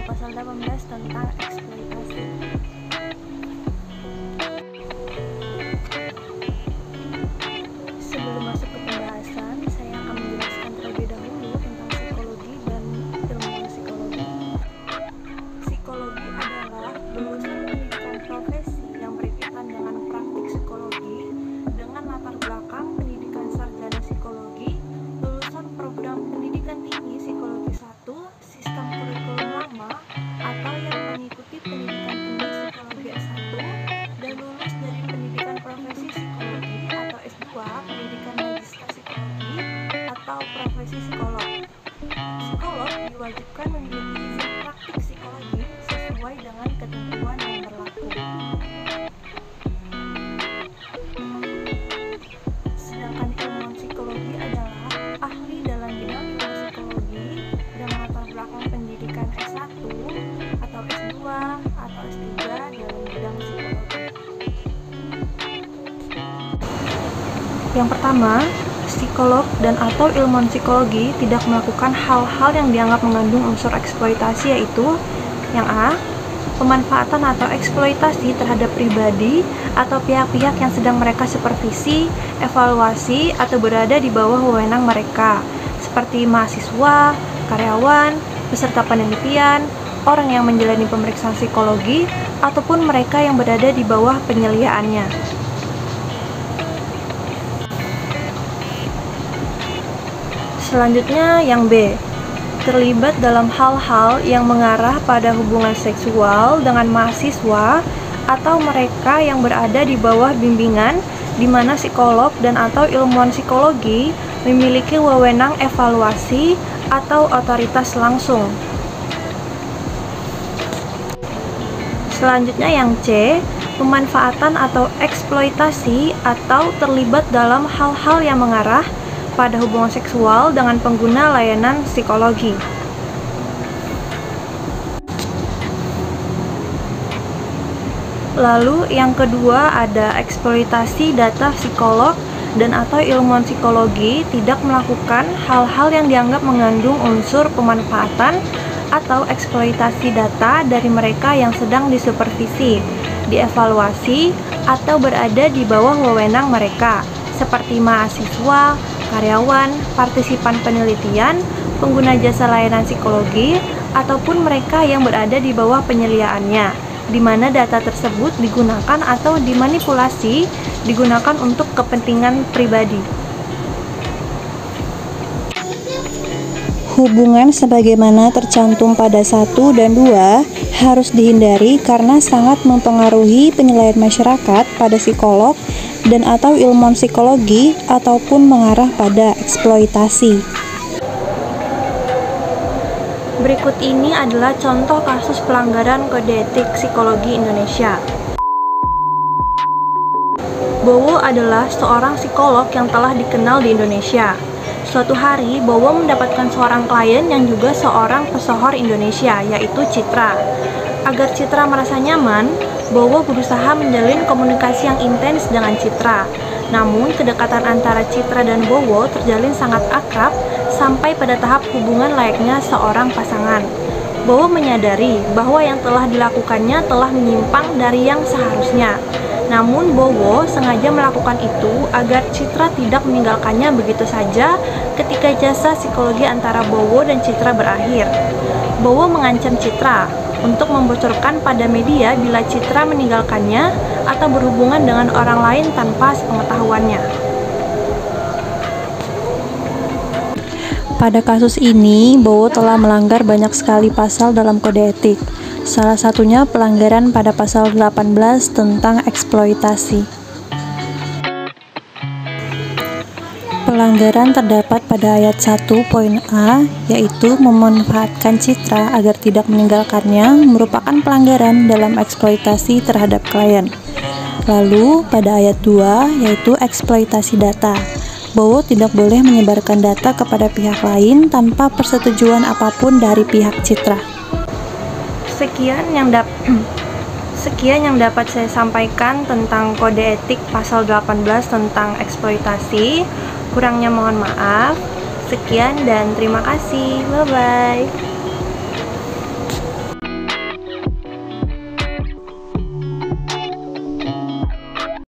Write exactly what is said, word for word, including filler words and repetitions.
pasal delapan belas tentang eksploitasi. Sebelum masuk ke pembahasan, saya akan menjelaskan terlebih dahulu tentang psikologi dan ilmu psikologi. Psikologi adalah lulusan pendidikan profesi yang berkaitan dengan praktik psikologi dengan latar belakang pendidikan sarjana psikologi, lulusan program pendidikan tinggi psikologi satu, sistem kurikulum lama, atau yang mengikuti pendidikan tinggi psikologi S satu, dan lulus dari pendidikan profesi psikologi atau S dua, pendidikan magister psikologi atau profesi psikolog. Psikolog diwajibkan memiliki izin praktik psikologi sesuai dengan ketentuan yang berlaku. Sedangkan ilmuwan psikologi adalah ahli dalam bidang ilmu psikologi dengan latar belakang pendidikan S satu atau S dua atau S tiga dalam bidang psikologi. Yang pertama, psikolog dan atau ilmuwan psikologi tidak melakukan hal-hal yang dianggap mengandung unsur eksploitasi, yaitu yang A. Pemanfaatan atau eksploitasi terhadap pribadi atau pihak-pihak yang sedang mereka supervisi, evaluasi, atau berada di bawah wewenang mereka, seperti mahasiswa, karyawan, peserta penelitian, orang yang menjalani pemeriksaan psikologi, ataupun mereka yang berada di bawah penyeliaannya. Selanjutnya yang B, terlibat dalam hal-hal yang mengarah pada hubungan seksual dengan mahasiswa atau mereka yang berada di bawah bimbingan di mana psikolog dan atau ilmuwan psikologi memiliki wewenang evaluasi atau otoritas langsung. Selanjutnya yang C, pemanfaatan atau eksploitasi atau terlibat dalam hal-hal yang mengarah pada hubungan seksual dengan pengguna layanan psikologi. Lalu yang kedua ada eksploitasi data psikolog dan atau ilmuwan psikologi tidak melakukan hal-hal yang dianggap mengandung unsur pemanfaatan atau eksploitasi data dari mereka yang sedang disupervisi, dievaluasi, atau berada di bawah wewenang mereka, seperti mahasiswa, karyawan, partisipan penelitian, pengguna jasa layanan psikologi, ataupun mereka yang berada di bawah penyeliaannya, di mana data tersebut digunakan atau dimanipulasi, digunakan untuk kepentingan pribadi. Hubungan sebagaimana tercantum pada satu dan dua harus dihindari karena sangat mempengaruhi penilaian masyarakat pada psikolog dan atau ilmuwan psikologi ataupun mengarah pada eksploitasi. Berikut ini adalah contoh kasus pelanggaran kode etik psikologi Indonesia. Bowo adalah seorang psikolog yang telah dikenal di Indonesia. Suatu hari, Bowo mendapatkan seorang klien yang juga seorang pesohor Indonesia, yaitu Citra. Agar Citra merasa nyaman, Bowo berusaha menjalin komunikasi yang intens dengan Citra. Namun, kedekatan antara Citra dan Bowo terjalin sangat akrab sampai pada tahap hubungan layaknya seorang pasangan. Bowo menyadari bahwa yang telah dilakukannya telah menyimpang dari yang seharusnya. Namun, Bowo sengaja melakukan itu agar Citra tidak meninggalkannya begitu saja ketika jasa psikologi antara Bowo dan Citra berakhir. Bowo mengancam Citra untuk membocorkan pada media bila Citra meninggalkannya atau berhubungan dengan orang lain tanpa sepengetahuannya. Pada kasus ini, Bowo telah melanggar banyak sekali pasal dalam kode etik. Salah satunya pelanggaran pada pasal delapan belas tentang eksploitasi. Pelanggaran terdapat pada ayat satu poin A, yaitu memanfaatkan Citra agar tidak meninggalkannya, merupakan pelanggaran dalam eksploitasi terhadap klien. Lalu pada ayat dua, yaitu eksploitasi data. Bowo tidak boleh menyebarkan data kepada pihak lain tanpa persetujuan apapun dari pihak Citra. Sekian yang dapat Sekian yang dapat saya sampaikan tentang kode etik pasal delapan belas tentang eksploitasi. Kurangnya mohon maaf. Sekian dan terima kasih. Bye-bye.